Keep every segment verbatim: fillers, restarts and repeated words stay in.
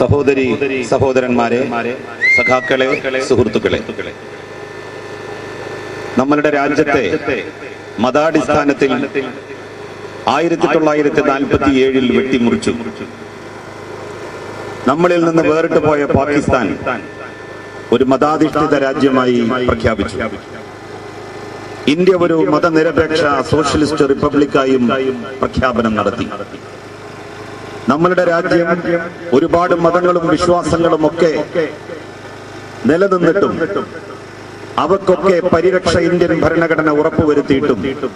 സഹോദരി സഹോദരന്മാരെ, സഖാക്കളെ, സുഹൃത്തുക്കളെ, നമ്മളുടെ രാജ്യത്തെ മതാടിസ്ഥാനത്തിൽ ആയിരത്തി തൊള്ളായിരത്തി നാൽപ്പത്തി ഏഴിൽ വെട്ടിമുറിച്ചു. നമ്മളിൽ നിന്ന് വേറിട്ട് പോയ പാകിസ്ഥാൻ ഒരു മതാധിഷ്ഠിത രാജ്യമായി പ്രഖ്യാപിച്ചു. ഇന്ത്യ ഒരു മതനിരപേക്ഷ സോഷ്യലിസ്റ്റ് റിപ്പബ്ലിക്കായും പ്രഖ്യാപനം നടത്തി. നമ്മളുടെ രാജ്യം ഒരുപാട് മതങ്ങളും വിശ്വാസങ്ങളും ഒക്കെ നിലനിന്നിട്ടും അവക്കൊക്കെ പരിരക്ഷ ഇന്ത്യൻ ഭരണഘടന ഉറപ്പുവരുത്തിയിട്ടും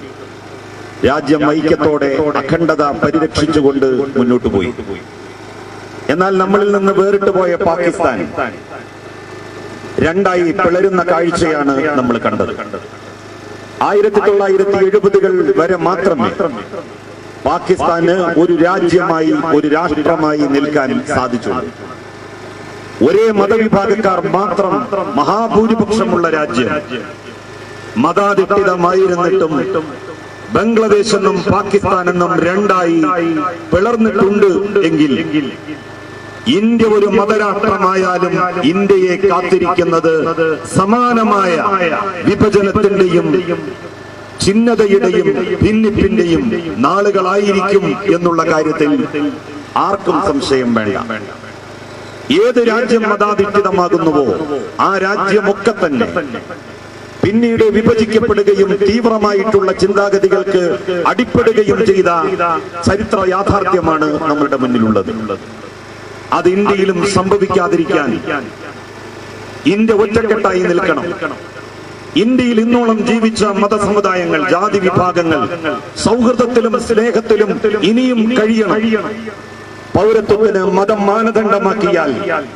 രാജ്യം ഐക്യത്തോടെ അഖണ്ഡത പരിരക്ഷിച്ചുകൊണ്ട് മുന്നോട്ട് പോയി. എന്നാൽ നമ്മളിൽ നിന്ന് വേറിട്ട് പോയ പാകിസ്ഥാൻ രണ്ടായി പിളരുന്ന കാഴ്ചയാണ് നമ്മൾ കണ്ടത്. ആയിരത്തി തൊള്ളായിരത്തി എഴുപതുകൾ വരെ മാത്രമേ പാകിസ്ഥാന് ഒരു രാജ്യമായി, ഒരു രാഷ്ട്രമായി നിൽക്കാൻ സാധിച്ചുള്ളൂ. ഒരേ മതവിഭാഗക്കാർ മാത്രം മഹാഭൂരിപക്ഷമുള്ള രാജ്യം മതാധിഷ്ഠിതമായിരുന്നിട്ടും ബംഗ്ലാദേശ് എന്നും പാകിസ്ഥാൻ എന്നും രണ്ടായി പിളർന്നിട്ടുണ്ട് എങ്കിൽ ഇന്ത്യ ഒരു മതരാഷ്ട്രമായാലും ഇന്ത്യയെ കാത്തിരിക്കുന്നത് സമാനമായ വിഭജനത്തിന്റെയും ഛിന്നതയുടെയും ഭിന്നിപ്പിന്റെയും നാളുകളായിരിക്കും എന്നുള്ള കാര്യത്തിൽ ആർക്കും സംശയം വേണ്ട. ഏത് രാജ്യം മതാധിഷ്ഠിതമാകുന്നുവോ ആ രാജ്യമൊക്കെ തന്നെ പിന്നീട് വിഭജിക്കപ്പെടുകയും തീവ്രമായിട്ടുള്ള ചിന്താഗതികൾക്ക് അടിപ്പെടുകയും ചെയ്ത ചരിത്ര യാഥാർത്ഥ്യമാണ് നമ്മളുടെ മുന്നിലുള്ളത്. അത് ഇന്ത്യയിലും സംഭവിക്കാതിരിക്കാൻ ഇന്ത്യ ഒറ്റക്കെട്ടായി നിൽക്കണം. ഇന്ത്യയിൽ ഇന്നോളം ജീവിച്ച മതസമുദായങ്ങൾ, ജാതി വിഭാഗങ്ങൾ സൗഹൃദത്തിലും സ്നേഹത്തിലും ഇനിയും കഴിയണം. പൗരത്വത്തിന് മതം മാനദണ്ഡമാക്കിയാൽ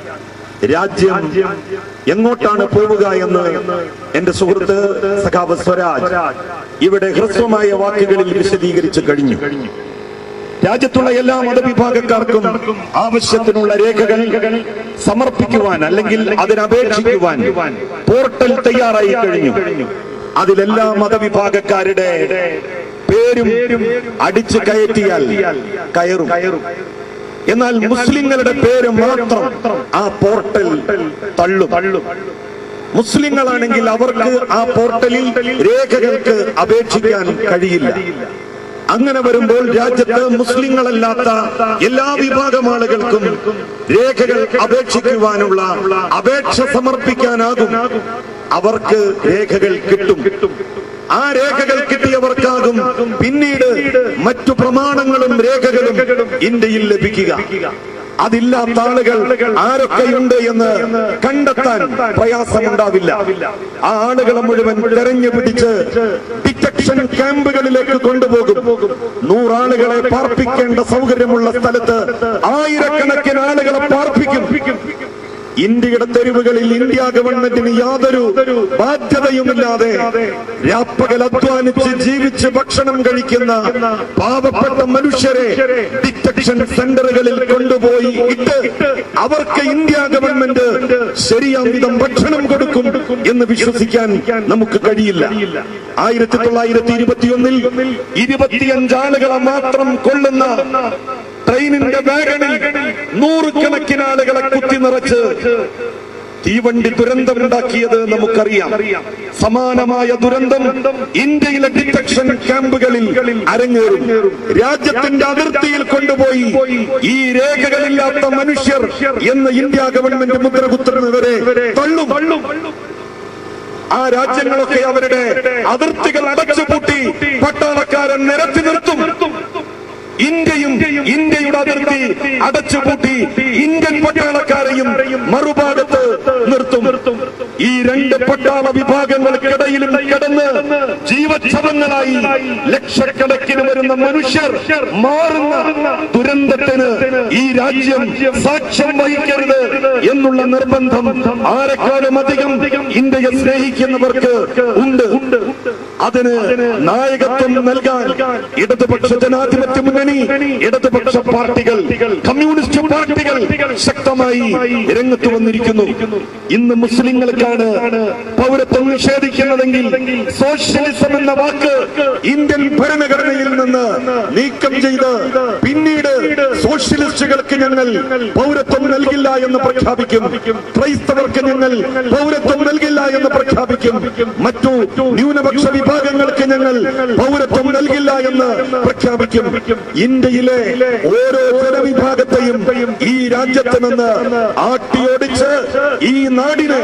രാജ്യം എങ്ങോട്ടാണ് പോവുക എന്ന് എന്റെ സുഹൃത്ത് സഖാവ് സ്വരാജ് ഇവിടെ ഹ്രസ്വമായ വാക്കുകളിൽ വിശദീകരിച്ചു കഴിഞ്ഞു. രാജ്യത്തുള്ള എല്ലാ മതവിഭാഗക്കാർക്കും ആവശ്യത്തിനുള്ള രേഖകൾ സമർപ്പിക്കുവാൻ അല്ലെങ്കിൽ അതിനപേക്ഷിക്കുവാൻ പോർട്ടൽ തയ്യാറായി കഴിഞ്ഞു. അതിലെല്ലാ മതവിഭാഗക്കാരുടെ പേരും അടിച്ചു കയറ്റിയാൽ കയറും. എന്നാൽ മുസ്ലിങ്ങളുടെ പേര് മാത്രം ആ പോർട്ടൽ തള്ളും. മുസ്ലിങ്ങളാണെങ്കിൽ അവർക്ക് ആ പോർട്ടലിൽ രേഖകൾക്ക് അപേക്ഷിക്കാൻ കഴിയില്ല. അങ്ങനെ വരുമ്പോൾ രാജ്യത്ത് മുസ്ലിങ്ങളല്ലാത്ത എല്ലാ വിഭാഗം ആളുകൾക്കും രേഖകൾ അപേക്ഷിക്കുവാനുള്ള അപേക്ഷ സമർപ്പിക്കാനാകും. അവർക്ക് രേഖകൾ കിട്ടും. ആ രേഖകൾ കിട്ടിയവർക്കാകും പിന്നീട് മറ്റു പ്രമാണങ്ങളും രേഖകളും ഇന്ത്യയിൽ ലഭിക്കുക. അതില്ലാത്ത ആളുകൾ ആരൊക്കെയുണ്ട് എന്ന് കണ്ടെത്താൻ പ്രയാസമുണ്ടാവില്ല. ആ ആളുകളെ മുഴുവൻ തെരഞ്ഞു പിടിച്ച് ഡിറ്റക്ഷൻ ക്യാമ്പുകളിലേക്ക് കൊണ്ടുപോകും. നൂറാളുകളെ പാർപ്പിക്കേണ്ട സൗകര്യമുള്ള സ്ഥലത്ത് ആയിരക്കണക്കിന് ആളുകളെ പാർപ്പിക്കും. ഇന്ത്യയുടെ തെരുവുകളിൽ ഇന്ത്യ ഗവൺമെന്റിന് യാതൊരു ബാധ്യതയുമില്ലാതെ രാപ്പകൽ അധ്വാനിച്ച് ജീവിച്ച് ഭക്ഷണം കഴിക്കുന്ന പാവപ്പെട്ട മനുഷ്യരെ ഡിറ്റക്ഷൻ സെന്ററുകളിൽ കൊണ്ടുപോയി ഇട്ട് അവർക്ക് ഇന്ത്യ ഗവൺമെന്റ് ശരിയാം വിധം ഭക്ഷണം കൊടുക്കും എന്ന് വിശ്വസിക്കാൻ നമുക്ക് കഴിയില്ല. ആയിരത്തി തൊള്ളായിരത്തി ഇരുപത്തിയൊന്നിൽ ഇരുപത്തിയഞ്ചാളുകളെ മാത്രം കൊള്ളുന്ന ട്രെയിനിന്റെ വാഗണിൽ നൂറുകണക്കിന് ആളുകളെ കുത്തി നിറച്ച് തീവണ്ടി ദുരന്തമുണ്ടാക്കിയത് നമുക്കറിയാം. സമാനമായ ദുരന്തം ഇന്ത്യയിലെ ഡിറ്റക്ഷൻ ക്യാമ്പുകളിൽ അരങ്ങേറും. രാജ്യത്തിന്റെ അതിർത്തിയിൽ കൊണ്ടുപോയി ഈ രേഖകളില്ലാത്ത മനുഷ്യർ എന്ന് ഇന്ത്യ ഗവൺമെന്റ് മുദ്ര കുത്തുന്നവരെ തള്ളും. ആ രാജ്യങ്ങളൊക്കെ അവരുടെ അതിർത്തികൾ അടച്ചുപൂട്ടി പട്ടാളക്കാരൻ നിരത്തി നിർത്തും. ഇന്ത്യയും ഇന്ത്യയുടെ അതിർത്തി അടച്ചുപൂട്ടി ഇന്ത്യൻ പട്ടാളക്കാരെയും മറുഭാഗത്ത് നിർത്തും. ഈ രണ്ട് പട്ടാള വിഭാഗങ്ങൾക്കിടയിലും കിടന്ന് ജീവച്ഛവങ്ങളായി ലക്ഷക്കണക്കിന് വരുന്ന മനുഷ്യർ മാറുന്ന ദുരന്തത്തിന് ഈ രാജ്യം സാക്ഷ്യം വഹിക്കരുത് എന്നുള്ള നിർബന്ധം ആരെക്കാളും അധികം ഇന്ത്യയെ സ്നേഹിക്കുന്നവർക്ക് ഉണ്ട്. അതിന് നായകത്വം നൽകാൻ ഇടതുപക്ഷ ജനാധിപത്യ മുന്നണി, ഇടതുപക്ഷ പാർട്ടികൾ, കമ്മ്യൂണിസ്റ്റ് പാർട്ടികൾ ശക്തമായി രംഗത്ത് വന്നിരിക്കുന്നു. ഇന്ന് മുസ്ലിങ്ങൾക്കാണ് പൗരത്വം നിഷേധിക്കുന്നതെങ്കിൽ സോഷ്യലിസം എന്ന വാക്ക് ഇന്ത്യൻ ഭരണഘടനയിൽ നിന്ന് നീക്കം ചെയ്ത് പിന്നീട് സോഷ്യലിസ്റ്റുകൾക്ക് ഞങ്ങൾ പൗരത്വം നൽകില്ല എന്ന് പ്രഖ്യാപിക്കും, ക്രൈസ്തവർക്ക് ഞങ്ങൾ പൗരത്വം നൽകില്ല എന്ന് പ്രഖ്യാപിക്കും, മറ്റു ന്യൂനപക്ഷ വിഭാഗങ്ങൾക്ക് ഞങ്ങൾ പൗരത്വം നൽകില്ല എന്ന് പ്രഖ്യാപിക്കും. ഇന്ത്യയിലെ ഓരോ ജനവിഭാഗത്തെയും ഈ രാജ്യത്ത് നിന്ന് ആട്ടിയോടിച്ച് ഈ നാടിനെ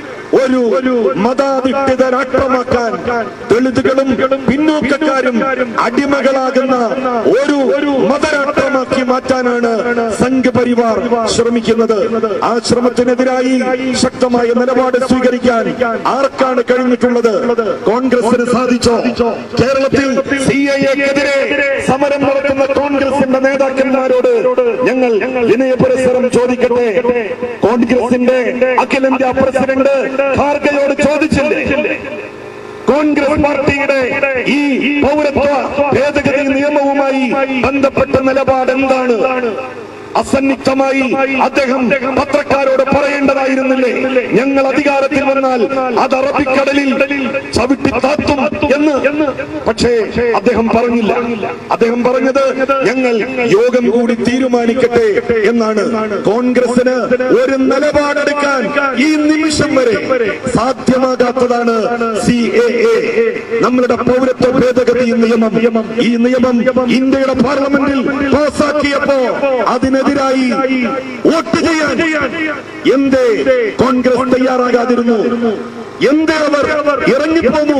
ഒരു മതാധിഷ്ഠിത രാഷ്ട്രമാക്കാൻ ദളിതുകളും പിന്നോക്കക്കാരും അടിമകളാകുന്ന ഒരു മതരാഷ്ട്രമാക്കി മാറ്റാനാണ് സംഘപരിവാർ ശ്രമിക്കുന്നത്. ആ ശ്രമത്തിനെതിരായി ശക്തമായ നിലപാട് സ്വീകരിക്കാൻ ആർക്കാണ് കഴിഞ്ഞിട്ടുള്ളത്? കോൺഗ്രസിന് സാധിച്ചോ? കേരളത്തിൽ സി എ എക്കെതിരെ സമരം നടത്തുന്ന കോൺഗ്രസിന്റെ നേതാക്കന്മാരോട് ഞങ്ങൾ വിനയപുരസ്സരം ചോദിക്കട്ടെ. കോൺഗ്രസിന്റെ അഖിലേന്ത്യാ പ്രസിഡന്റ് ഖാർഗെയോട് ചോദിച്ചില്ലേ കോൺഗ്രസ് പാർട്ടിയുടെ ഈ പൗരത്വ ഭേദഗതി നിയമവുമായി ബന്ധപ്പെട്ട നിലപാട് എന്താണ്? അസന്നിഗ്ധമായി അദ്ദേഹം പത്രക്കാരോട് പറയേണ്ടതായിരുന്നില്ലേ, ഞങ്ങൾ അധികാരത്തിൽ വന്നാൽ അത് അറബിക്കടലിൽ ചവിട്ടി താത്തും എന്ന്? പക്ഷേ അദ്ദേഹം പറഞ്ഞില്ല. അദ്ദേഹം പറഞ്ഞത് ഞങ്ങൾ യോഗം കൂടി തീരുമാനിക്കട്ടെ എന്നാണ്. കോൺഗ്രസിന് ഒരു നിലപാടെടുക്കാൻ ഈ നിമിഷം വരെ സാധ്യമാകാത്തതാണ് സി എ എ, നമ്മളുടെ പൗരത്വ ഭേദഗതി നിയമം. ഈ നിയമം ഇന്ത്യയുടെ പാർലമെന്റിൽ പാസാക്കിയപ്പോ അതിന് ായി വോട്ട് ചെയ്യാൻ എന്തേ കോൺഗ്രസ് തയ്യാറാകാതിരുന്നു? എന്തേ അവർ ഇറങ്ങിപ്പോന്നു?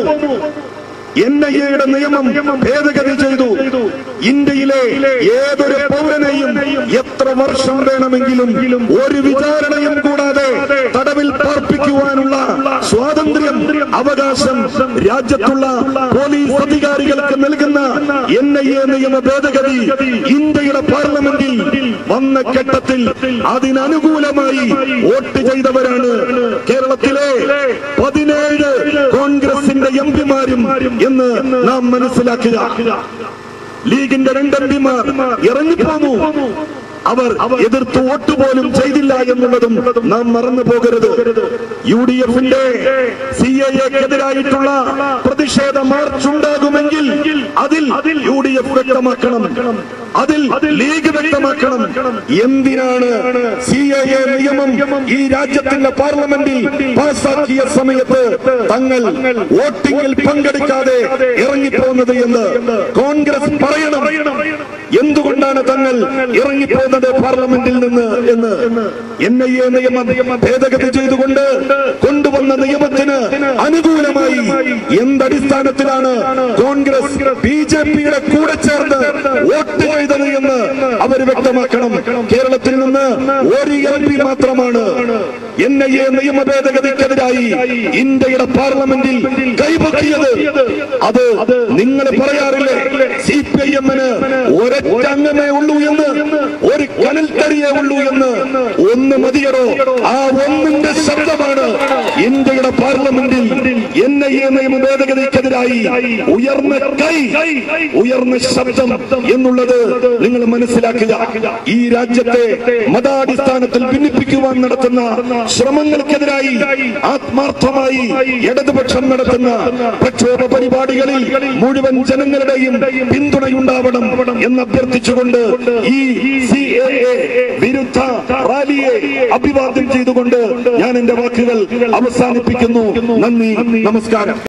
എൻ ഐ എയുടെ നിയമം ഭേദഗതി ചെയ്തു. ഇന്ത്യയിലെ ഏതൊരു പൗരനെയും എത്ര വർഷം വേണമെങ്കിലും ഒരു വിചാരണയും കൂടാതെ തടവിൽ പാർപ്പിക്കുവാനുള്ള സ്വാതന്ത്ര്യം, അവകാശം രാജ്യത്തുള്ള പോലീസ് അധികാരികൾക്ക് നൽകുന്ന എൻ ഐ എ നിയമ ഭേദഗതി ഇന്ത്യയുടെ പാർലമെന്റിൽ വന്ന ഘട്ടത്തിൽ അതിനനുകൂലമായി വോട്ട് ചെയ്തവരാണ് കേരളത്തിലെ പതിനേഴ് കോൺഗ്രസിന്റെ എം പിമാരും എന്ന് നാം മനസ്സിലാക്കുക. ലീഗിന്റെ രണ്ട് എം പിമാർ ഇറങ്ങിപ്പോന്നു. അവർ എതിർത്ത് വോട്ട് പോലും ചെയ്തില്ല എന്നുള്ളതും നാം മറന്നു പോകരുത്. യു ഡി എഫിന്റെ സി എ എക്കെതിരായിട്ടുള്ള പ്രതിഷേധ മാർച്ച് ഉണ്ടാകുമെങ്കിൽ അതിൽ യു ഡി എഫ് വ്യക്തമാക്കണം, അതിൽ ലീഗ് വ്യക്തമാക്കണം. എന്തിനാണ് സി എ എ നിയമം ഈ രാജ്യത്തിന്റെ പാർലമെന്റിൽ പാസാക്കിയ സമയത്ത് തങ്ങൾ വോട്ടിംഗിൽ പങ്കെടുക്കാതെ ഇറങ്ങിപ്പോകുന്നത് എന്ന് കോൺഗ്രസ് പറയണം. എന്തുകൊണ്ടാണ് തങ്ങൾ ഇറങ്ങിപ്പോകുന്നത് പാർലമെന്റിൽ നിന്ന് എന്ന്? എൻ ഐ എ നിയമം ഭേദഗതി ചെയ്തുകൊണ്ട് കൊണ്ടുവന്ന നിയമത്തിന് അനുകൂലമായി എന്തടിസ്ഥാനത്തിലാണ് കോൺഗ്രസ് ബി ജെ പിയുടെ കൂടെ ചേർന്ന് വോട്ട് ചെയ്തത് എന്ന് അവർ വ്യക്തമാക്കണം. കേരളത്തിൽ നിന്ന് ഒരു എം പി മാത്രമാണ് എൻ ഐ എ നിയമ ഭേദഗതിക്കെതിരായി ഇന്ത്യയുടെ പാർലമെന്റിൽ കൈപൊക്കിയത്. അത് നിങ്ങൾ പറയാറില്ലേ, സി പി ഐ എമ്മിന് ഒരൊറ്റ അംഗമേ ഉള്ളൂ എന്ന്, ഒരു കനൽത്തരിയേ ഉള്ളൂ എന്ന്? ഒന്ന് മതിയടോ. ആ ഒന്നിന്റെ ശബ്ദമാണ് ഇന്ത്യയുടെ പാർലമെന്റിൽ എൻ ഐ എ നിയമ ഭേദഗതിക്കെതിരായി ഉയർന്ന കൈ, ഉയർന്ന ശബ്ദം എന്നുള്ളത് നിങ്ങൾ മനസ്സിലാക്കുക. ഈ രാജ്യത്തെ മതാടിസ്ഥാനത്തിൽ ഭിന്നിപ്പിക്കുവാൻ നടത്തുന്ന ശ്രമങ്ങൾക്കെതിരായി ആത്മാർത്ഥമായി ഇടതുപക്ഷം നടത്തുന്ന പ്രക്ഷോഭ പരിപാടികളിൽ മുഴുവൻ ജനങ്ങളുടെയും പിന്തുണയുണ്ടാവണം എന്ന് അഭ്യർത്ഥിച്ചുകൊണ്ട് ഈ സി എ എ വിരുദ്ധ റാലിയെ അഭിവാദ്യം ചെയ്തുകൊണ്ട് ഞാൻ എന്റെ വാക്കുകൾ അവസാനിപ്പിക്കുന്നു. നന്ദി, നമസ്കാരം.